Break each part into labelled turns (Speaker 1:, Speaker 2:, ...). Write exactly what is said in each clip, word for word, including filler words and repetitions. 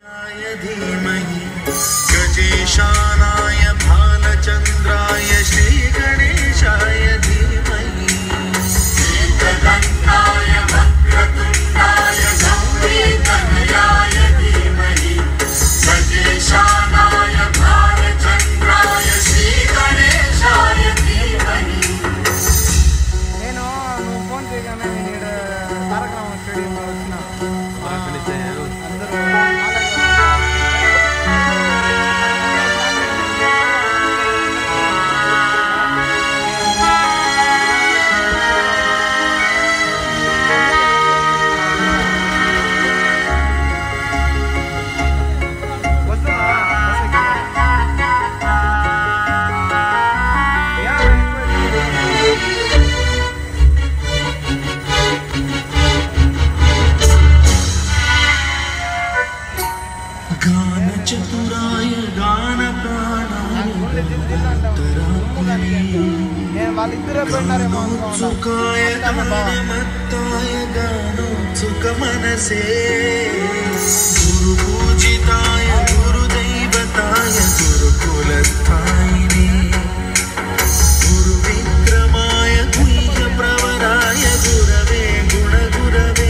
Speaker 1: धीमहि गजेशानाय भालचंद्राय श्री गणेशाय धीमहि एकदन्ताय वक्रतुण्डाय गौरीतनयाय धीमहि गजेशानाय भालचंद्राय श्री गणेशाय धीमहि
Speaker 2: నేను నువ్వు ఫోన్ చేయగానే నేను తారక రామ స్టేడియంలో వచ్చిన అందరూ
Speaker 1: गान चतुराय गान प्राणाय गानोत्सुकाय गानमत्ताय गानोत्सुक मनसे गुरु पूजिताय गुरुदैवताय गुरुकुलस्थायिने गुरु विक्रमाय गुह्य प्रवराय गुरवे गुणगुरवे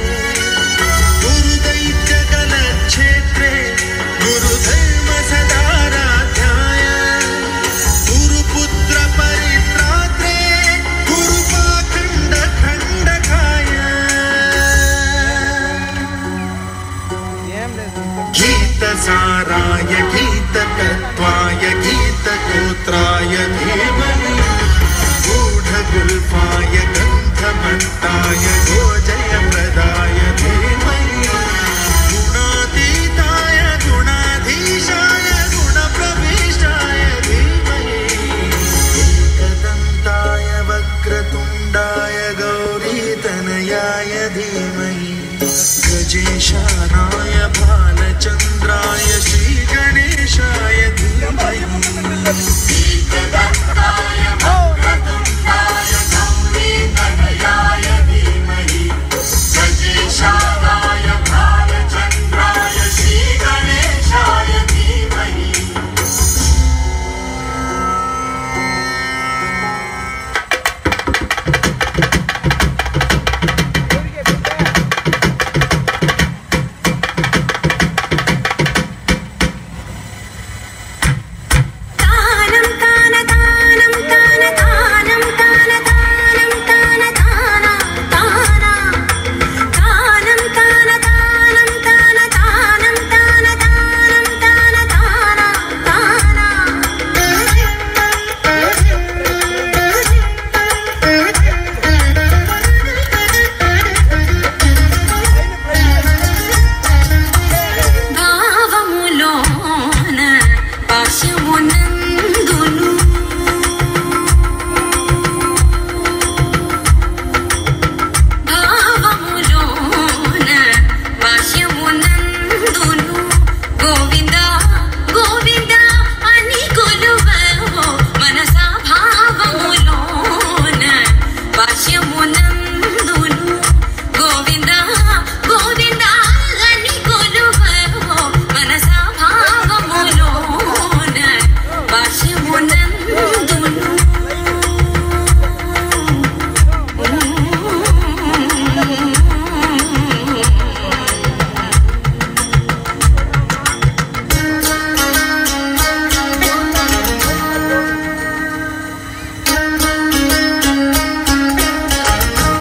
Speaker 1: गुरुदैत्यकलक्षेत्रे गुरुधर्म सदाराध्याय गुरुपुत्र परित्रात्रे गुरुपाखण्ड खण्डकाय गीतसाराय गीततत्त्वाय गीतगोत्राय धीमहि गूढगुल्फाय गन्धमत्ताय गोजयप्रदाय धीमहि गुणातीताय गुणाधीशाय गुणप्रविष्टाय धीमहि एकदन्ताय वक्रतुण्डाय गौरीतनयाय धीमहि गजेशानाय भालचन्द्राय श्रीगणेशाय धीमहि एकदन्ताय